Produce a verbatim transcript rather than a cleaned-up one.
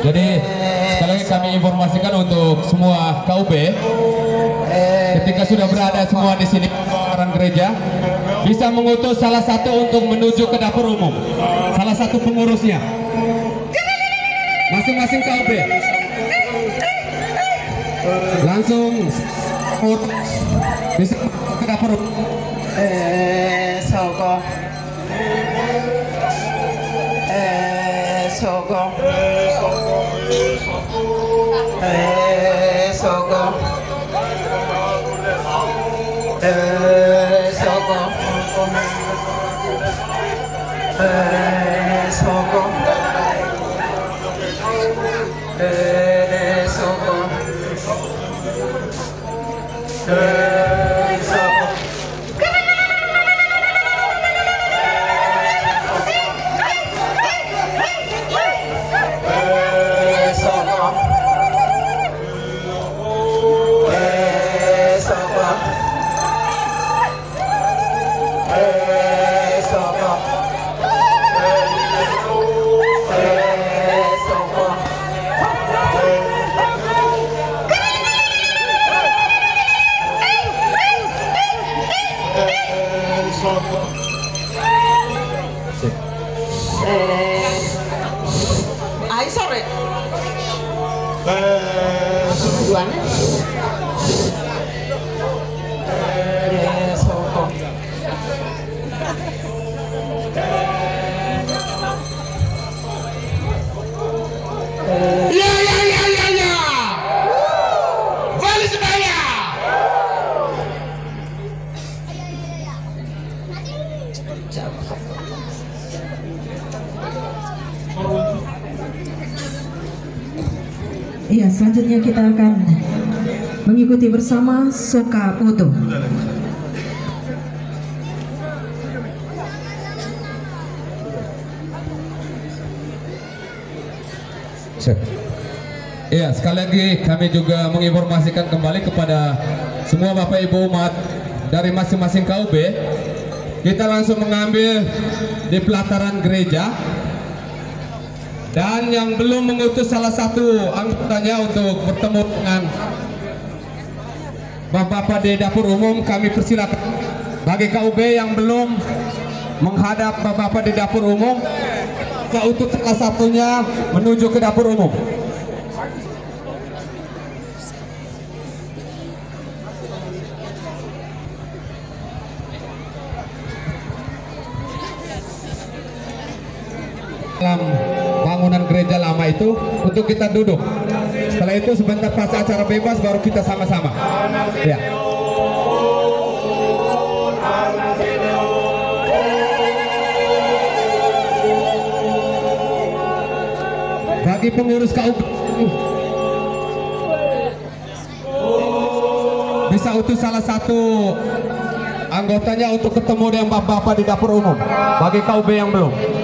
Jadi sekali lagi kami informasikan untuk semua K U B, ketika sudah berada semua di sini pelataran gereja, bisa mengutus salah satu untuk menuju ke dapur umum, salah satu pengurusnya, masing-masing K U B langsung bisa ke dapur umum. Eh, soko. Eh, soko. Eh, soko. Eh, soko. Eh, soko. Eh, soko. Eh, soko. Ay, sorry. Duane. Eh, soko. Ya ya ya ya ya. Vale Sebaya. Iya, selanjutnya kita akan mengikuti bersama Soka Foto. Iya, sekali lagi kami juga menginformasikan kembali kepada semua Bapak Ibu umat dari masing-masing K U B, kita langsung mengambil di pelataran gereja. Dan yang belum mengutus salah satu anggotanya untuk bertemu dengan Bapak-bapak di dapur umum, kami persilakan. Bagi K U B yang belum menghadap Bapak-bapak di dapur umum, kita utus salah satunya menuju ke dapur umum. Dalam bangunan gereja lama itu untuk kita duduk. Setelah itu sebentar pas acara bebas baru kita sama-sama. Ya. Bagi pengurus K U B bisa utus salah satu anggotanya untuk ketemu dengan bapak-bapak di dapur umum. Bagi K U B yang belum.